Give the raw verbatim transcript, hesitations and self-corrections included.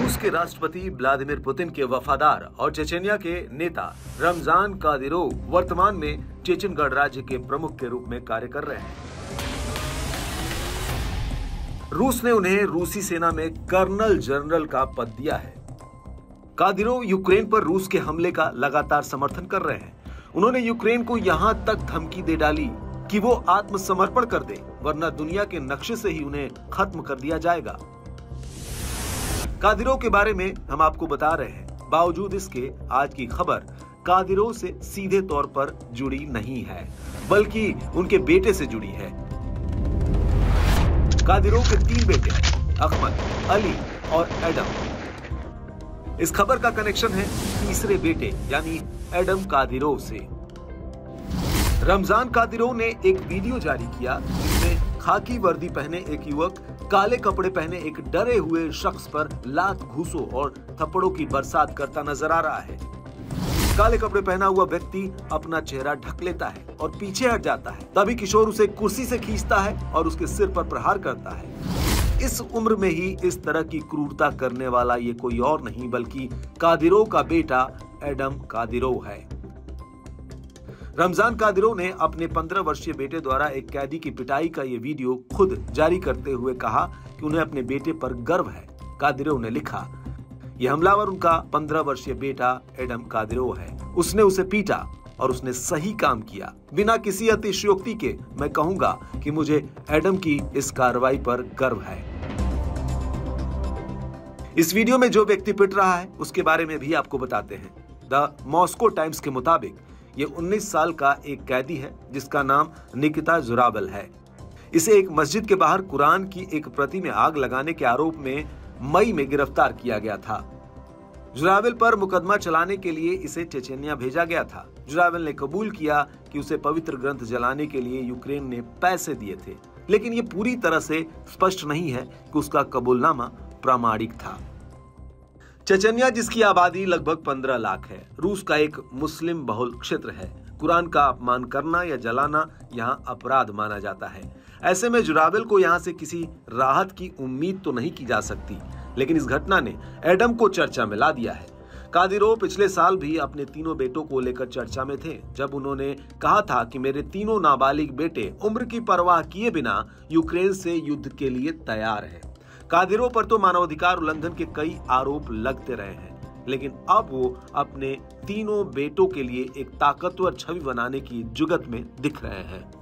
रूस के राष्ट्रपति व्लादिमीर पुतिन के वफादार और चेचेनिया के नेता रमजान कादिरोव वर्तमान में चेचन गणराज्य के प्रमुख के रूप में कार्य कर रहे हैं। रूस ने उन्हें रूसी सेना में कर्नल जनरल का पद दिया है। कादिरोव यूक्रेन पर रूस के हमले का लगातार समर्थन कर रहे हैं। उन्होंने यूक्रेन को यहां तक धमकी दे डाली कि वो आत्मसमर्पण कर दे, वरना दुनिया के नक्शे से ही उन्हें खत्म कर दिया जाएगा। कादिरोव के बारे में हम आपको बता रहे हैं। बावजूद इसके आज की खबर कादिरोव से सीधे तौर पर जुड़ी नहीं है, बल्कि उनके बेटे से जुड़ी है। कादिरोव के तीन बेटे हैं, अहमद, अली और एडम। इस खबर का कनेक्शन है तीसरे बेटे यानी एडम कादिरोव से। रमजान कादिरोव ने एक वीडियो जारी किया जिसमें खाकी वर्दी पहने एक युवक काले कपड़े पहने एक डरे हुए शख्स पर लात, घूसों और थप्पड़ों की बरसात करता नजर आ रहा है। काले कपड़े पहना हुआ व्यक्ति अपना चेहरा ढक लेता है और पीछे हट जाता है। तभी किशोर उसे कुर्सी से खींचता है और उसके सिर पर प्रहार करता है। इस उम्र में ही इस तरह की क्रूरता करने वाला ये कोई और नहीं बल्कि कादिरोव का बेटा एडम कादिरोव है। रमजान कादिरोव ने अपने पंद्रह वर्षीय बेटे द्वारा एक कैदी की पिटाई का ये वीडियो खुद जारी करते हुए कहा कि उन्हें अपने बेटे पर गर्व है। कादिरोव ने लिखा, यह हमलावर उनका पंद्रह वर्षीय बेटा एडम कादिरोव है। उसने उसे पीटा और उसने सही काम किया। बिना किसी अतिशयोक्ति के मैं कहूंगा कि मुझे एडम की इस कार्रवाई पर गर्व है। इस वीडियो में जो व्यक्ति पिट रहा है उसके बारे में भी आपको बताते हैं। द मॉस्को टाइम्स के मुताबिक ये उन्नीस साल का एक कैदी है जिसका नाम निकिता जुराबल है। इसे एक मस्जिद के बाहर कुरान की एक प्रति में आग लगाने के आरोप में मई में गिरफ्तार किया गया था। जुराबल पर मुकदमा चलाने के लिए इसे चेचेनिया भेजा गया था। जुराबल ने कबूल किया कि उसे पवित्र ग्रंथ जलाने के लिए यूक्रेन ने पैसे दिए थे, लेकिन ये पूरी तरह से स्पष्ट नहीं है कि उसका कबूलनामा प्रामाणिक था। चेचेनिया, जिसकी आबादी लगभग पंद्रह लाख है, रूस का एक मुस्लिम बहुल क्षेत्र है। कुरान का अपमान करना या जलाना यहाँ अपराध माना जाता है। ऐसे में जुराबल को यहाँ से किसी राहत की उम्मीद तो नहीं की जा सकती, लेकिन इस घटना ने एडम को चर्चा में ला दिया है। कादिरोव पिछले साल भी अपने तीनों बेटों को लेकर चर्चा में थे, जब उन्होंने कहा था कि मेरे तीनों नाबालिग बेटे उम्र की परवाह किए बिना यूक्रेन से युद्ध के लिए तैयार हैं। कादिरोव पर तो मानवाधिकार उल्लंघन के कई आरोप लगते रहे हैं, लेकिन अब वो अपने तीनों बेटों के लिए एक ताकतवर छवि बनाने की जुगत में दिख रहे हैं।